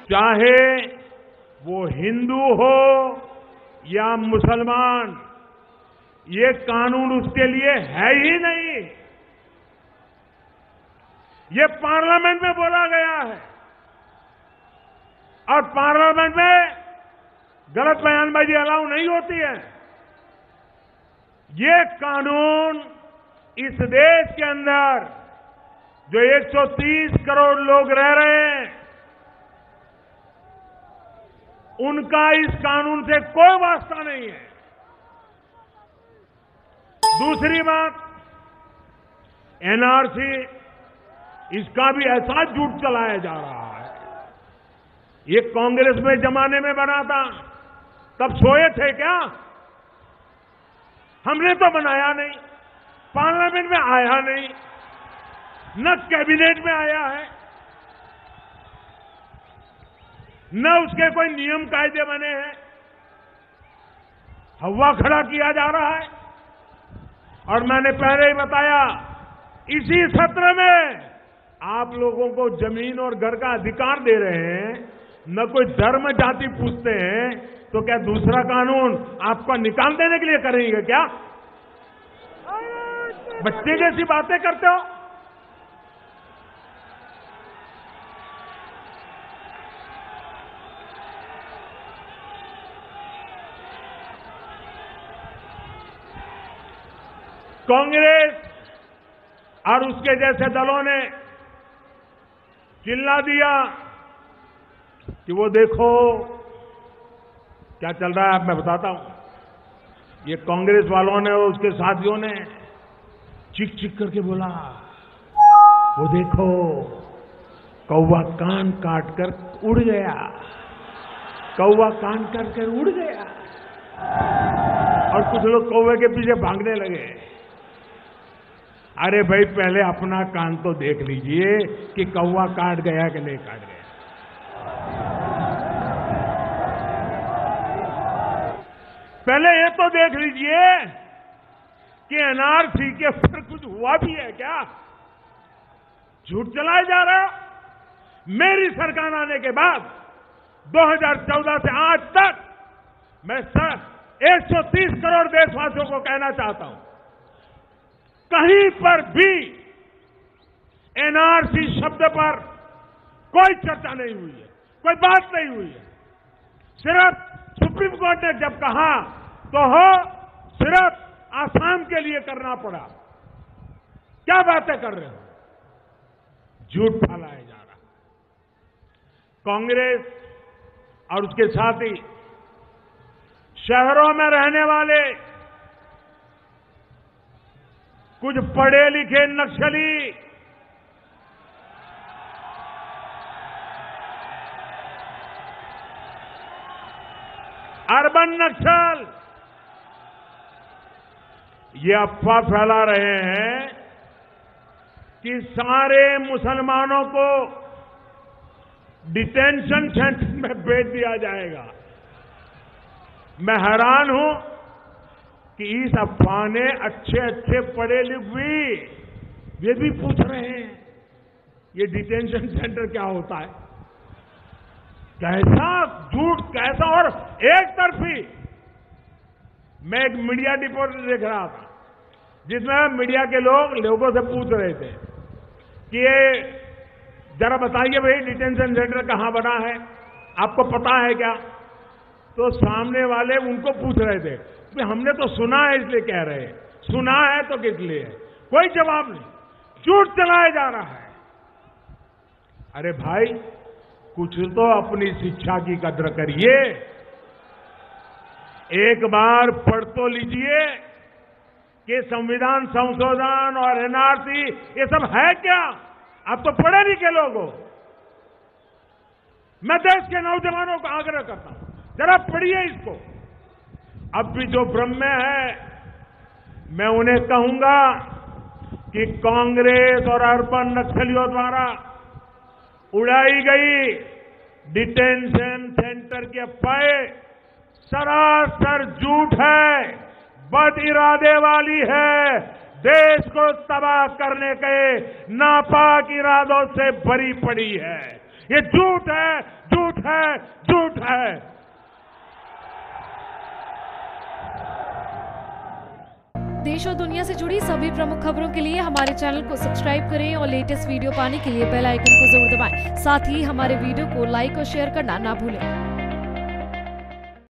चाहे वो हिंदू हो या मुसलमान, ये कानून उसके लिए है ही नहीं। ये पार्लियामेंट में बोला गया है और पार्लियामेंट में गलत बयानबाजी अलाउ नहीं होती है। ये कानून इस देश के अंदर जो 130 करोड़ लोग रह रहे हैं, उनका इस कानून से कोई वास्ता नहीं है। दूसरी बात, एनआरसी, इसका भी ऐसा झूठ चलाया जा रहा है। ये कांग्रेस में जमाने में बना था, तब सोए थे क्या? हमने तो बनाया नहीं, पार्लियामेंट में आया नहीं, न कैबिनेट में आया है, न उसके कोई नियम कायदे बने हैं। हवा खड़ा किया जा रहा है। और मैंने पहले ही बताया, इसी सत्र में आप लोगों को जमीन और घर का अधिकार दे रहे हैं, न कोई धर्म जाति पूछते हैं, तो क्या दूसरा कानून आपको निकाल देने के लिए करेंगे क्या? बच्चे जैसी बातें करते हो। कांग्रेस और उसके जैसे दलों ने चिल्ला दिया कि वो देखो क्या चल रहा है। अब मैं बताता हूं। ये कांग्रेस वालों ने और उसके साथियों ने चीख चीख करके बोला, वो देखो कौवा कान काट कर उड़ गया, कौवा कान काट कर उड़ गया। और कुछ लोग कौवे के पीछे भागने लगे। अरे भाई, पहले अपना कान तो देख लीजिए कि कौवा काट गया कि नहीं काट गया। पहले ये तो देख लीजिए कि एनआरसी के ऊपर कुछ हुआ भी है क्या? झूठ चलाया जा रहा है। मेरी सरकार आने के बाद 2014 से आज तक मैं 130 करोड़ देशवासियों को कहना चाहता हूं, कहीं पर भी एनआरसी शब्द पर कोई चर्चा नहीं हुई है, कोई बात नहीं हुई है। सिर्फ सुप्रीम कोर्ट ने जब कहा तो सिर्फ आसाम के लिए करना पड़ा। क्या बातें कर रहे हो? झूठ फैलाया जा रहा। कांग्रेस और उसके साथी शहरों में रहने वाले कुछ पढ़े लिखे नक्सली अर्बन नक्सल ये अफवाह फैला रहे हैं कि सारे मुसलमानों को डिटेंशन सेंटर में भेज दिया जाएगा। मैं हैरान हूं कि इस अफवाह ने अच्छे अच्छे पढ़े लिखे वे भी पूछ रहे हैं ये डिटेंशन सेंटर क्या होता है। कैसा झूठ, कैसा। और एक तरफी मैं एक मीडिया रिपोर्ट देख रहा था जिसमें मीडिया के लोगों से पूछ रहे थे कि ये जरा बताइए भाई डिटेंशन सेंटर कहां बना है, आपको पता है क्या? तो सामने वाले उनको पूछ रहे थे कि हमने तो सुना है इसलिए कह रहे हैं। सुना है तो किस लिए? कोई जवाब नहीं। झूठ चलाया जा रहा है। अरे भाई, कुछ तो अपनी शिक्षा की कद्र करिए। एक बार पढ़ तो लीजिए कि संविधान संशोधन और एनआरसी ये सब है क्या? आप तो पढ़े लिखे लोग हो। मैं देश के नौजवानों को आग्रह करता हूं, जरा पढ़िए इसको। अब भी जो भ्रम में है, मैं उन्हें कहूंगा कि कांग्रेस और अर्बन नक्सलियों द्वारा उड़ाई गई डिटेंशन सेंटर की अफवाहें सरासर झूठ है, बद इरादे वाली है, देश को तबाह करने के नापाक इरादों से भरी पड़ी है। ये झूठ है, झूठ है, झूठ है। देश और दुनिया से जुड़ी सभी प्रमुख खबरों के लिए हमारे चैनल को सब्सक्राइब करें और लेटेस्ट वीडियो पाने के लिए बेल आइकन को जरूर दबाएं। साथ ही हमारे वीडियो को लाइक और शेयर करना ना भूलें।